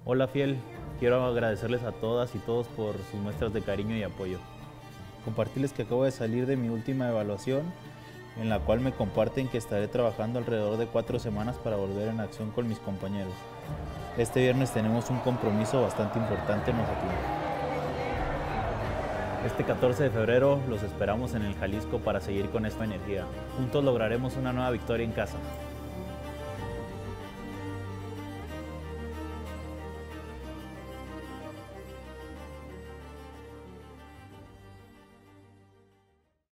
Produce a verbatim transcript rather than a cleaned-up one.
Hola Fiel, quiero agradecerles a todas y todos por sus muestras de cariño y apoyo. Compartirles que acabo de salir de mi última evaluación, en la cual me comparten que estaré trabajando alrededor de cuatro semanas para volver en acción con mis compañeros. Este viernes tenemos un compromiso bastante importante en Mazatlán. Este catorce de febrero los esperamos en el Jalisco para seguir con esta energía. Juntos lograremos una nueva victoria en casa.